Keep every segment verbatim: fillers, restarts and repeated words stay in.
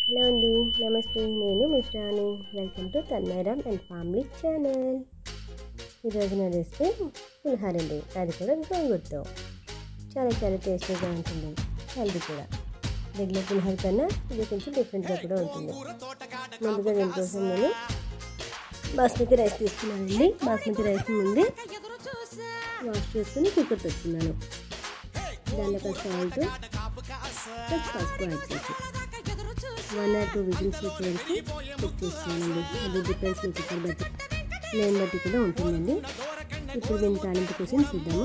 Hello అండి, నమస్తే. నేను మిశ్రాని. Welcome to Tanmayaram and family channel. ఈరోజు నా రెసిపీ పులిహోర అండి. అది కూడా గోంగూరతో చాలా చాలా టేస్టీగా ఉంటుంది. హెల్దీ కూడా. రెగ్యులర్ పులిహోర కన్నా ఇది కొంచెం డిఫరెంట్గా కూడా ఉంటుంది. ముందుగా దీనికోసం నేను బాస్మతి రైస్ తీసుకున్నానండి. బాస్మతి రైస్ ముందే వాష్ చేసుకుని కుక్కర్ పెట్టుకున్నాను. దానిలో కాస్త సాల్ట్ పసుపు యాడ్ చేసి వన్ ఆర్ టూ విజిల్స్ వచ్చేసి కుక్ చేసుకోవాలండి. అది డిపెండ్స్ మీ కుక్కర్ బట్టి, ఫ్లేమ్ బట్టి కూడా ఉంటుందండి. ఇప్పుడు దీని తాలింపు కోసం చూద్దాము.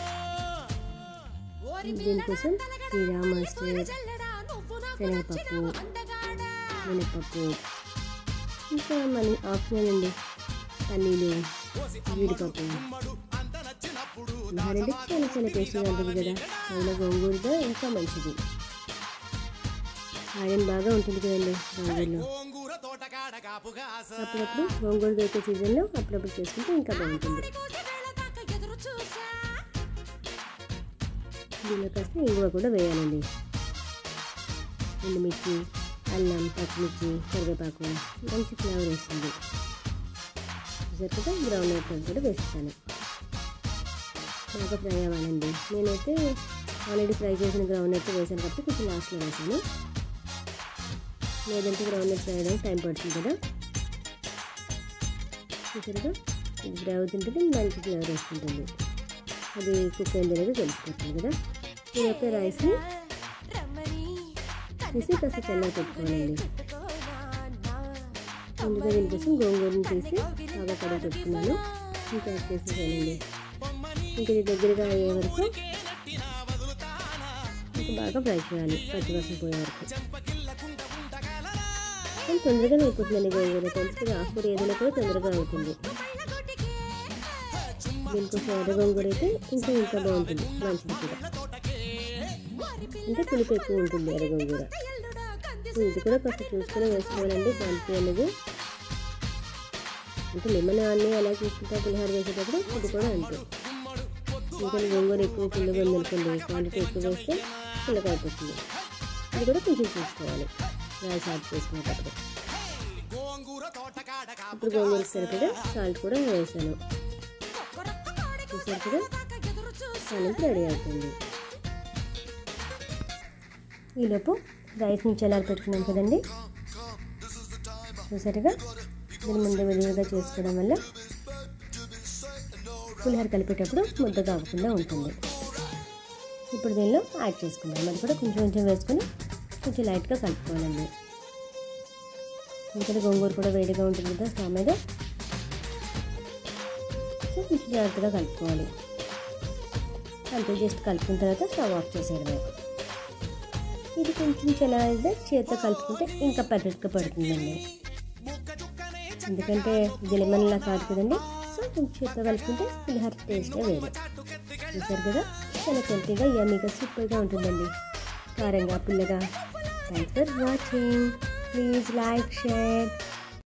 దీనికోసం జీరా, మస్టర్డ్, శనగపప్పు, మినపప్పు, ఇంకా మన ఆప్షనల్ అండి పల్లీలు, జీడిపప్పు. పులిహోర చాలా చాలా టేస్టీగా ఉంటుంది కదా. అందులో గోంగూరగా ఇంకా మంచిది. ఐరన్ బాగా ఉంటుంది కదండి గోంగూరలో. అప్పుడప్పుడు గోంగూర దొరికే సీజన్లో అప్పుడప్పుడు చేసుకుంటే ఇంకా బాగుంటుంది. దీనిలో కాస్త ఇంగువ కూడా వేయాలండి. ఎండుమిర్చి, అల్లం, పచ్చిమిర్చి, కరివేపాకు మంచి ఫ్లేవర్ వస్తుంది. సరిగ్గా బ్రౌన్ అయిపోయి కూడా వేస్తాను. బాగా ఫ్రై అవ్వాలండి. నేనైతే ఆల్రెడీ ఫ్రై చేసిన గ్రౌండ్ అయితే వేసాను కాబట్టి కొంచెం లాస్ట్లో వేసాను. లేదంటే గ్రౌండ్ నట్ ఫ్రై అవ్వడానికి టైం పడుతుంది కదా. చూసారుగా ఇది ఫ్రై అవుతుంటే మంచి ఫ్లేవర్ వస్తుంటుంది. అది కుక్ అయింది అనేది తెలిసిపోతుంది కదా. నేనైతే రైస్ని తీసి కాస్త చల్లగా పెట్టుకోవాలండి. ముందుగా దీనికోసం గోంగూరని తీసి బాగా కడిగి పెట్టుకున్నాను. ఇంకా యాడ్ చేసేసానండి. ఇంక ఇది దగ్గరగా అయ్యే వరకు ఇంకా బాగా ఫ్రై చేయాలి, పచ్చివాసన పోయే వరకు. కానీ తొందరగానే అయిపోతుందండి గోంగూర. తెలుసు కదా, ఆకుకూర ఏదైనా కూడా తొందరగా అవుతుంది. దీనికోసం ఎర్ర గోంగూర అయితే ఇంకా ఇంకా బాగుంటుంది, మంచిది కూడా. అంటే పులుపు ఎక్కువ ఉంటుంది ఎర్ర గోంగూర. ఇది కూడా కాస్త చూసుకుని వేసుకోవాలండి క్వాంటిటీ అనేది. అంటే లెమన్ అన్నీ ఎలా చూసుకుంటా పులిహోర వేసేటప్పుడు ఇది కూడా అంతే. ఇంకా గోంగూర ఎక్కువ పుల్లగా ఉందనుకోండి, క్వాంటిటీ ఎక్కువ వేస్తే పుల్లగా అయిపోతుంది. ఇది కూడా కొంచెం చూసుకోవాలి రైస్ యాడ్ చేసుకునేటప్పుడు. ఇప్పుడు గోంగూర సరిపడా సాల్ట్ కూడా వేసాను. చూసారు కదా, తాలింపు రెడీ అవుతుంది. ఈలోపు రైస్ని చల్లారి పెట్టుకున్నాం కదండి. చూసారుగా, దీన్ని ముందు విడిగా చేసుకోవడం వల్ల పులిహోర కలిపేటప్పుడు ముద్ద కాకుండా ఉంటుంది. ఇప్పుడు దీనిలో యాడ్ చేసుకుందాం. అది కూడా కొంచెం కొంచెం వేసుకొని కొంచెం లైట్గా కలుపుకోవాలండి. ఎందుకంటే గోంగూర కూడా వేడిగా ఉంటుంది కదా స్టవ్ మీద. సో కొంచెం జాగ్రత్తగా కలుపుకోవాలి. అంతే, జస్ట్ కలుపుకున్న తర్వాత స్టవ్ ఆఫ్ చేసేయడమే. ఇది కొంచెం చల్లారితే చేతితో కలుపుకుంటే ఇంకా పర్ఫెక్ట్గా పడుతుందండి. ఎందుకంటే ఇది లెమన్లా కాదు కదండి. సో కొంచెం చేతితో కలుపుకుంటే పులిహోర టేస్టే వేరు. చూసారు కదా, చాలా టెంప్టీగా యమ్మీగా సూపర్గా ఉంటుందండి, కారంగా పుల్లగా. Thanks for watching. Please like, share